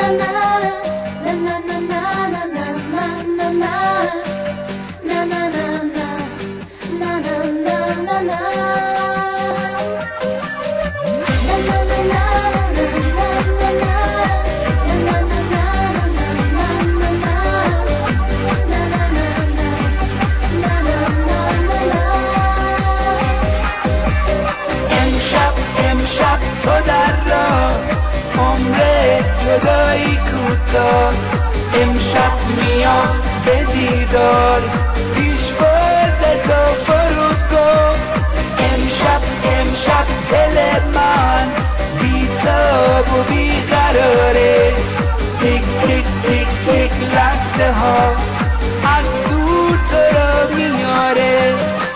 امشب تو در راه عمر جدایی کوتاه، امشب میام به دیدار پیشواز تو فرودگاه. امشب دل من بی‌تاب و بیقراره، تیک تیک تیک تیک لحظه ها از دور تو را میاره.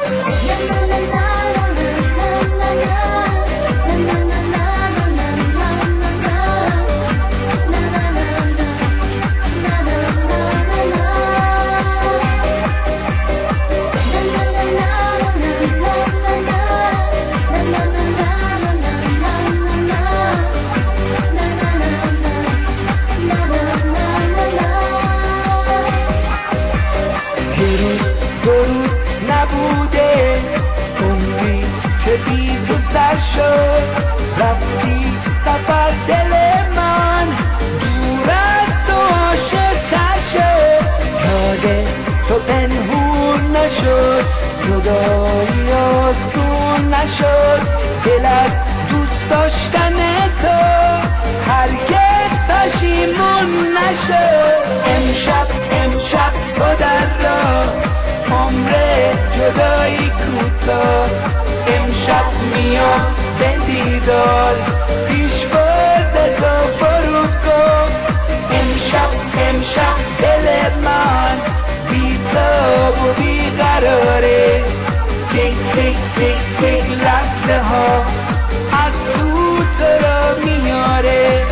نبوده عمری که بی تو سر شد، رفتی سفر دل من دور از تو عاشق‌تر شد. یاد تو پنهون نشد، جدایی آسون نشد، دل از دوست داشتن تو هرگز پشیمون نشد. امشب تو در راه عمر جدایی کوتاه، امشب میام به دیدار پیشواز تو فرودگاه. امشب دل من بی‌تاب و بیقراره، تیک تیک تیک تیک لحظه ها از دور تو را میاره.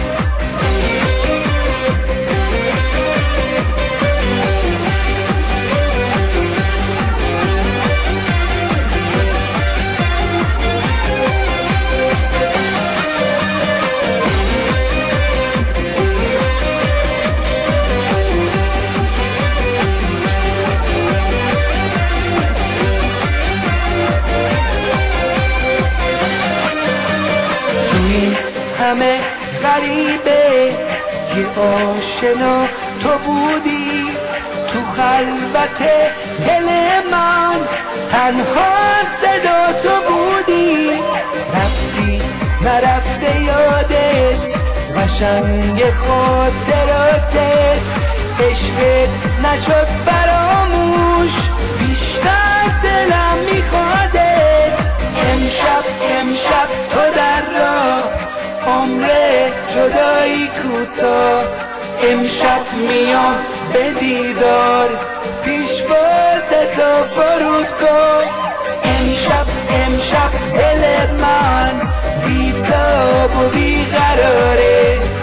همه غریبه یه آشنا تو بودی، تو خلوت دل من تنها صدا تو بودی. رفتی نرفته یادت قشنگ خاطراتت، عشقت نشد فراموش بیشتر دلم میخوادت. امشب تو در راه عمر جدایی کوتاه، امشب میام به دیدار پیشواز تو فرودگاه. امشب دل من بی‌تاب و بیقراره،